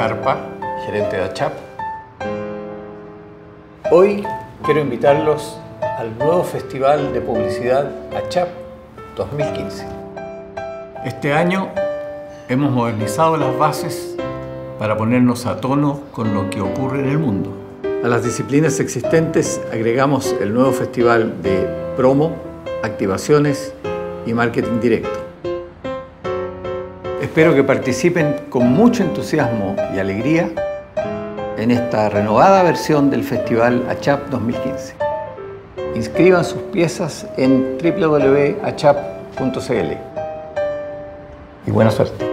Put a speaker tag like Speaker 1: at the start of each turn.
Speaker 1: Jarpa, gerente de ACHAP. Hoy quiero invitarlos al nuevo Festival de Publicidad ACHAP 2015. Este año hemos modernizado las bases para ponernos a tono con lo que ocurre en el mundo. A las disciplinas existentes agregamos el nuevo festival de promo, activaciones y marketing directo. Espero que participen con mucho entusiasmo y alegría en esta renovada versión del Festival ACHAP 2015. Inscriban sus piezas en www.achap.cl y buena suerte.